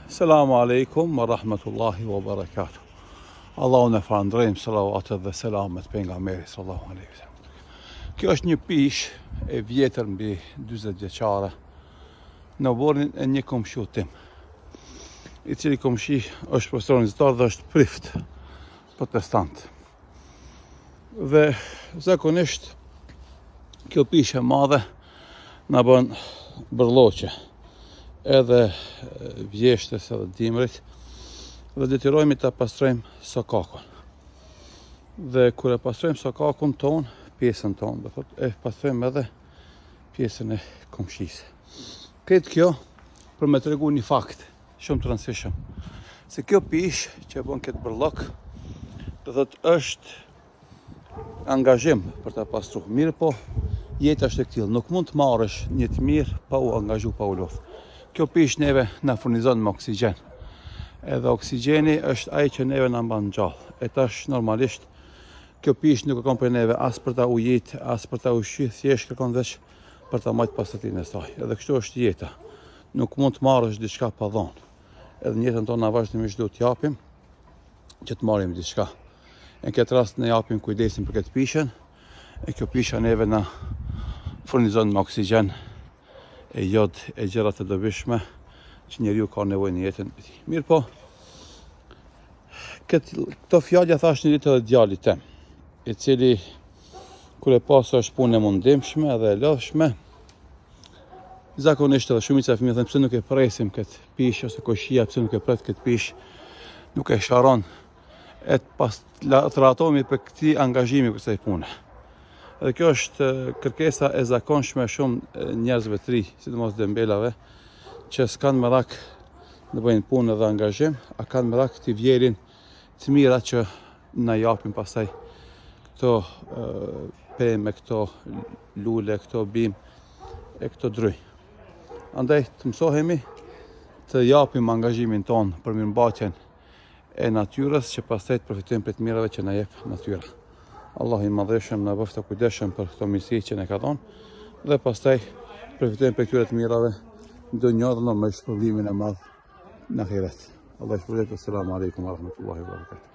Selamu alaikum wa rahmatullahi wa barakatuh. Allahu në falënderojmë, salavatët dhe selamet pejgamberit sallallahu alaihi wasallam. Kjo është një pishë e vjetër mbi 40 vjeçare në vorrin e një komshiu tim, i cili komshi është profesor universitar dhe është prift protestant. Dhe zakonisht kjo pishë e madhe na bën bërlloqe edhe vjeshtës edhe dimrit dhe detyrojmë ta pastrojmë sokakun. Dhe kur e pastrojmë sokakun ton, pjesën ton, do thotë e pastrojmë edhe pjesën e komshisë. Këtë kjo për me tregu një fakt shumë të rëndësishëm, se kjo pishë që bën këtë bërllok, do thotë është angazhim për ta pastruar. Mirë po, jeta është e tillë, nuk mund të marrësh një të mirë pa u angazhu, pa u lodh. Kjo pishë neve na furnizon me oksigjen. Edhe oksigjeni është ai që neve na mban gjallë. E tash normalisht kjo pishë nuk kërkon për neve as për ta ujit, as për ta ushqyer, thjesht kërkon veç për ta marrë pasurinë e saj. Edhe kështu është jeta. Nuk mund të marrësh diçka pa dhënë. Edhe në jetën tonë na vazhdimisht duhet t'japim që të marrim diçka. Në këtë rast ne japim kujdesin për këtë pishën, e kjo pishë neve na furnizon me oksigjen e jod e gjëra të dobishme që njeriu ka nevojë në jetën e tij. Mirë po, këto fjalë thash një ditë edhe djalit tim, i cili kur e pasë është punë e mundimshme dhe e lodhshme, zakonisht edhe shumica e fëmijëve thënë pse nuk e presim këtë pishë ose koshia, pse nuk e pret këtë pishë, nuk e sharon, e të ratohemi për këtij angazhimi për kësaj pune. Dhe kjo është kërkesa e zakonshme shumë njerëzve të ri, sidomos dembelave, që s'kan merak në bëjnë punë dhe angazhim, a kanë merak të vjerin të mira që na japin pastaj këto pemë, këto lule, këto bim e këto dryj. Andaj të mësohemi të japim angazhimin ton për mirëmbajtjen e natyrës, që pastaj të përfitojmë për të mirave që na jep natyra. Allah i madhëshëm na bëftë të kujdesshëm për këto mirësi që ne ka dhënë dhe pastaj përfitojmë për këtyre të mirave në dunjë dhe në shpërblimin e madh në ahiret. Allah i shpërblet. Selamu alaikum wa rahmatullahi wa barakatuh.